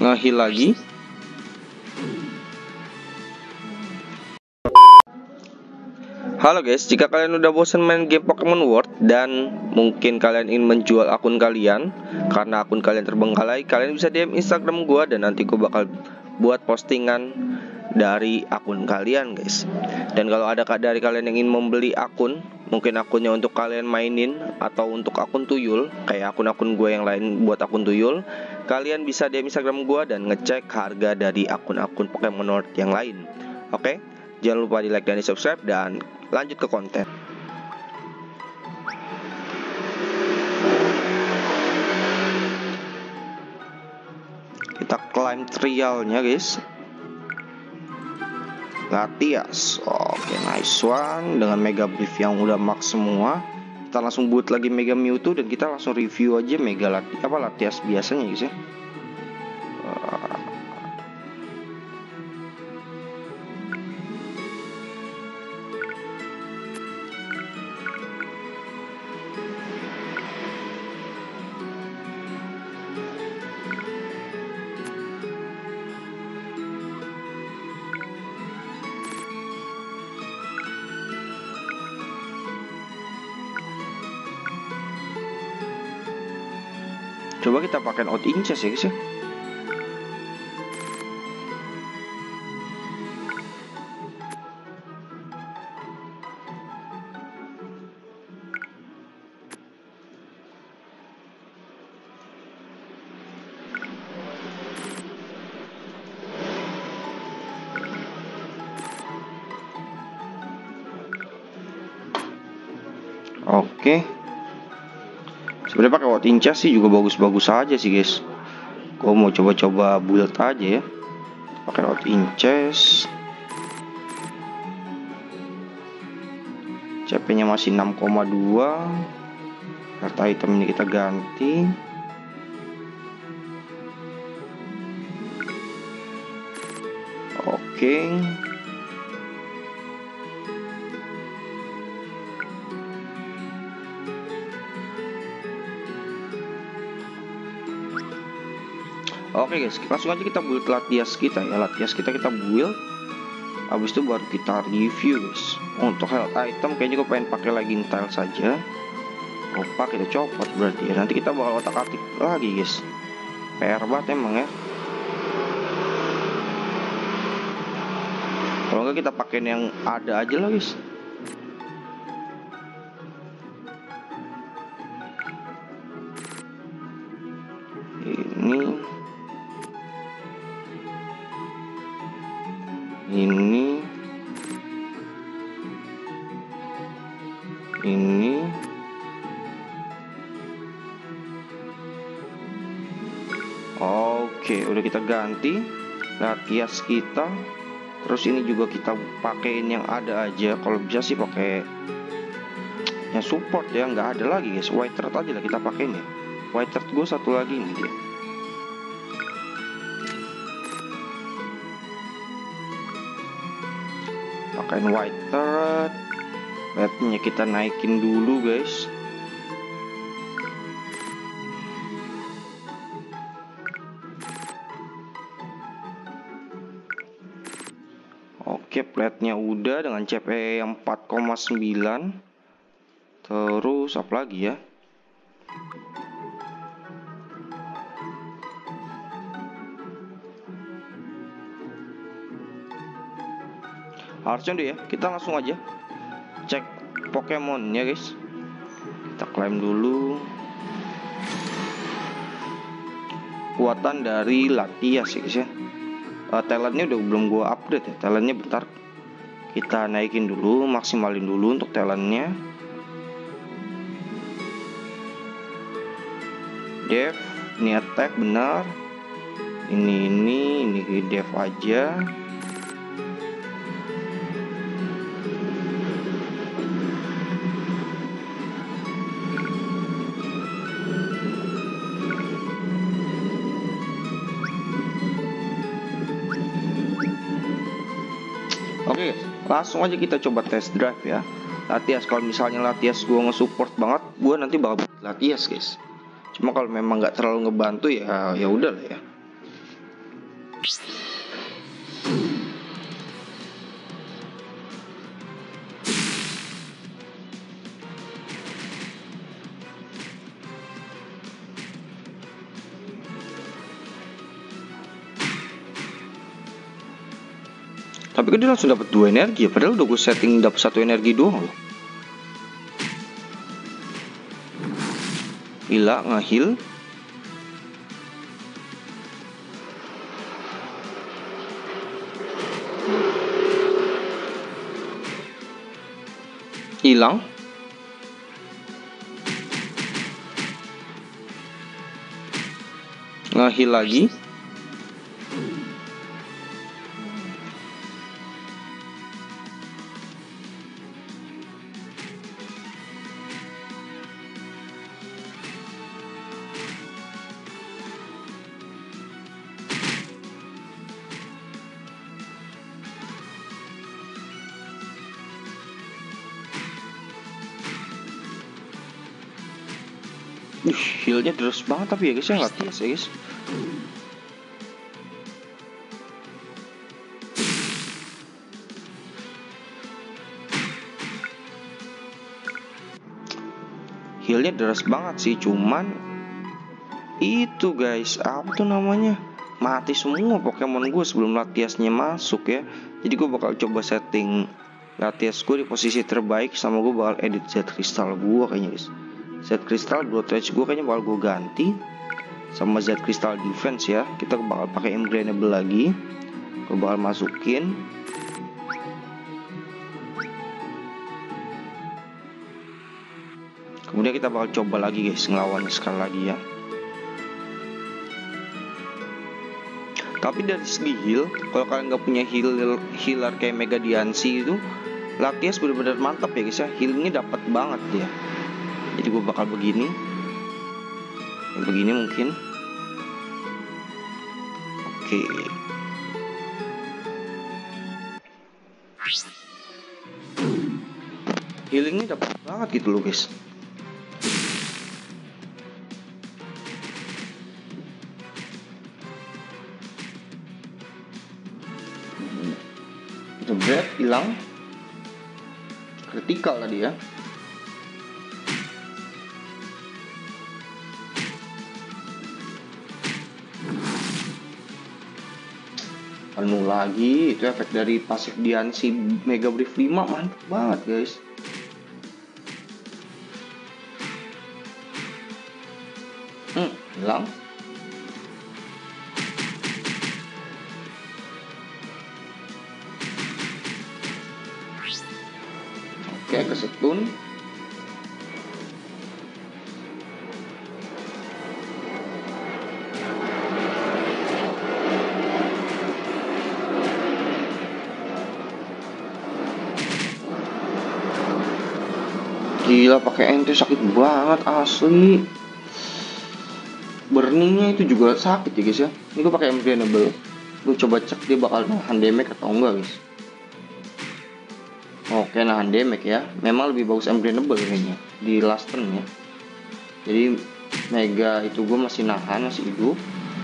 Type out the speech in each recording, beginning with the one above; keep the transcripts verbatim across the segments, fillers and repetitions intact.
Ngehil lagi. Halo guys, jika kalian udah bosan main game Pokemon World dan mungkin kalian ingin menjual akun kalian karena akun kalian terbengkalai, kalian bisa D M Instagram gua dan nanti gua bakal buat postingan dari akun kalian guys. Dan kalau ada dari kalian yang ingin membeli akun, mungkin akunnya untuk kalian mainin atau untuk akun tuyul, kayak akun-akun gue yang lain buat akun tuyul, kalian bisa D M Instagram gue dan ngecek harga dari akun-akun Pokemon World yang lain. Oke, jangan lupa di like dan di subscribe dan lanjut ke konten. Kita climb trialnya guys. Latias, oke, nice one. Dengan Mega Brief yang udah max semua, kita langsung boot lagi Mega Mewtwo dan kita langsung review aja Mega Lati apa Latias biasanya guys ya. Uh, Coba kita pakai out inches ya guys ya. Oke. Sebenarnya pakai What Inches sih juga bagus-bagus aja sih guys. Gue mau coba-coba build aja ya. Pakai What Inches. C P-nya masih enam koma dua. Kartu item ini kita ganti. Oke. Oke guys, langsung aja kita build Latias kita ya. Latias kita kita build. Habis itu baru kita review guys. Untuk health item kayaknya gue pengen pakai lagi Tile saja. Opa kita copot berarti ya. Nanti kita bakal otak-atik lagi guys. P R banget emang ya. Kalau enggak kita pakein yang ada aja lah guys. Ini Ini Ini Oke, udah kita ganti Latias kita. Terus ini juga kita pakein yang ada aja. Kalau bisa sih pakai yang support ya, nggak ada lagi guys. White Thread aja lah kita pakein ya. White Thread gue satu lagi nih dia. Pakein White Thread. Rednya kita naikin dulu guys. Oke, plate-nya udah dengan C P yang empat koma sembilan. Terus apa lagi ya? Harusnya deh ya, kita langsung aja cek Pokemon ya guys. Kita klaim dulu kekuatan dari Latias ya guys ya. uh, Talentnya udah belum gua update ya. Talentnya bentar kita naikin dulu, maksimalin dulu untuk talentnya. Dev, ini attack benar. Ini ini ini dev aja. Oke guys, langsung aja kita coba test drive ya. Latias, kalau misalnya Latias gue nge-support banget, gue nanti bakal Latias guys. Cuma kalau memang nggak terlalu ngebantu ya ya udah lah ya. Tapi kan dia langsung dapat dua energi ya, padahal udah gue setting dapat satu energi doang loh. Gila, ngahil. Hilang. Ngahil lagi. Duh, healnya terus banget tapi ya guys ya, nggak biasa ya guys. Healnya deras banget sih, cuman itu guys, apa tuh namanya, mati semua Pokemon gue sebelum Latiasnya masuk ya. Jadi gue bakal coba setting Latias gue di posisi terbaik, sama gue bakal edit Z Crystal gue kayaknya guys. Z Crystal Blood Rage gue kayaknya bakal gue ganti sama Z Crystal Defense ya. Kita bakal pakai Ingrainable lagi. Gue bakal masukin. Kemudian kita bakal coba lagi guys, ngelawan sekali lagi ya. Tapi dari segi heal, kalau kalian nggak punya heal healer kayak Mega Diancie itu, Latias benar-benar mantap ya guys ya. Healingnya dapat banget dia. Jadi gue bakal begini, begini mungkin. Oke. Healingnya dapat banget gitu loh guys. Jebret, hilang. Kritikal tadi ya. Penuh lagi, itu efek dari pasif Diancie Mega Brief lima, mantap banget guys. Hmm, hilang. Oke, kesetun. Gila, pakai ente sakit banget asli. Burningnya itu juga sakit ya guys ya. Ini gue pakai Ingrainable. Gue coba cek dia bakal nahan damage atau enggak guys. Oke, nahan damage ya. Memang lebih bagus Ingrainable kayaknya di last turn ya. Jadi Mega itu gue masih nahan, masih hidup.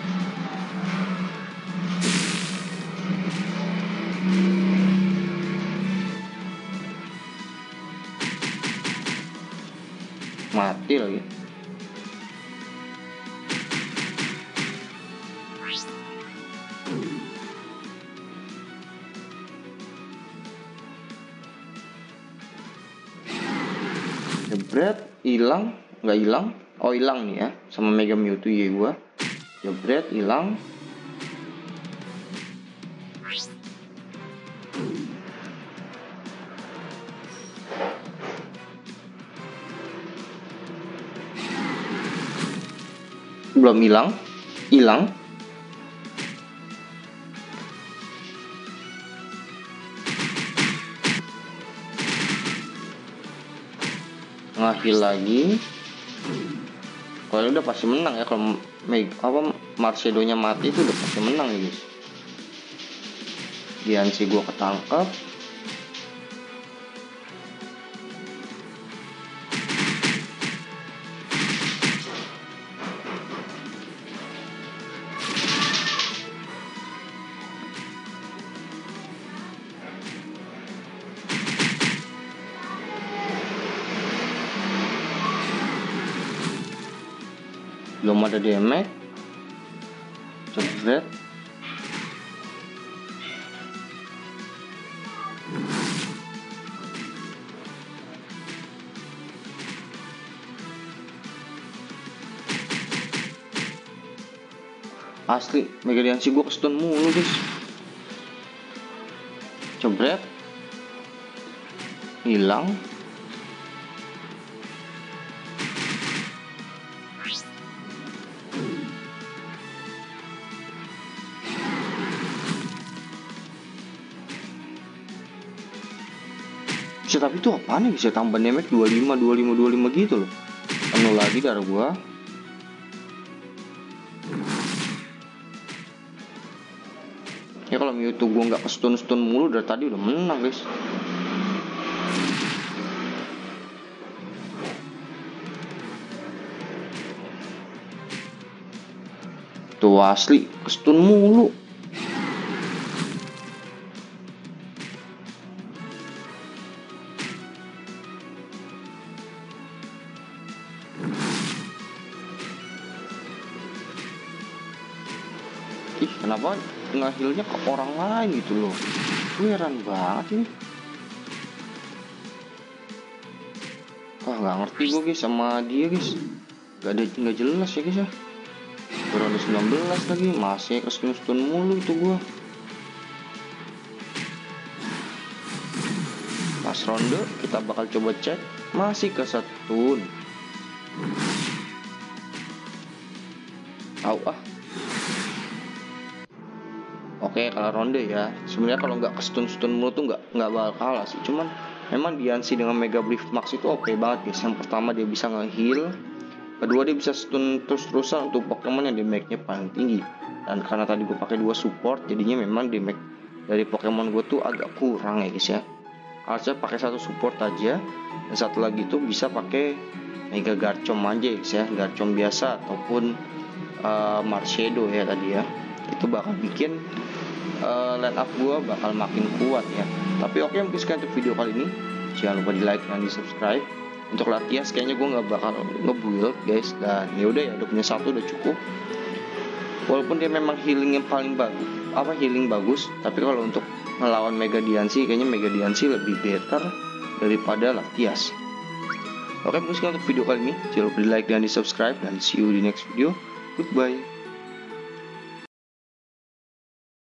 Mati lagi. Jebret, hilang, nggak hilang. Oh, hilang nih ya, sama Mega Mewtwo ya gua. Jebret, hilang. Belum hilang, hilang. Ngahil lagi. Kalau udah pasti menang ya, kalau Meg apa Marcedonya mati itu udah pasti menang ya guys. Diancie gua ketangkap. Belum ada damage. Jebret. Asli Mega Diansi gue ke-stun mulu guys. Jebret. Hilang. Bisa, tapi itu apaan nih, bisa tambah damage dua puluh lima dua puluh lima dua puluh lima gitu loh. Penuh lagi darah gua. Ya kalau Mewtwo gua nggak ke stun stun mulu dari tadi udah menang guys. Tuh asli ke stun mulu. Ih, kenapa nge-healnya ke orang lain gitu loh. Gue heran banget ini. Wah, nggak ngerti gue guys sama dia guys. Gak ada, nggak jelas ya guys ya. Baru ada sembilan belas lagi, masih ke stun-stun mulu itu gue. Pas ronde kita bakal coba cek, masih ke stun. Au ah. Oke, kalau ronde ya. Sebenarnya kalau nggak ke stun-stun mulu tuh nggak nggak bakal kalah sih. Cuman memang Diancie dengan Mega Brief Max itu oke banget guys. Yang pertama dia bisa nge-heal. Kedua dia bisa stun terus-terusan untuk Pokemon yang damage-nya paling tinggi. Dan karena tadi gue pakai dua support, jadinya memang damage dari Pokemon gue tuh agak kurang ya guys ya. Harusnya pakai satu support aja. Dan satu lagi tuh bisa pakai Mega Garchomp aja guys ya. Garchomp biasa ataupun uh, Marshadow ya tadi ya. Itu bakal bikin uh, line up gue bakal makin kuat ya. Tapi oke, mungkin sekian untuk video kali ini. Jangan lupa di like dan di subscribe. Untuk Latias kayaknya gue nggak bakal nge-build guys. Dan ya udah ya, udah punya satu udah cukup. Walaupun dia memang healing yang paling bagus, apa healing bagus, tapi kalau untuk melawan Mega Diancie kayaknya Mega Diancie lebih better daripada Latias. Oke, mungkin sekian untuk video kali ini. Jangan lupa di like dan di subscribe, dan see you di next video. Goodbye.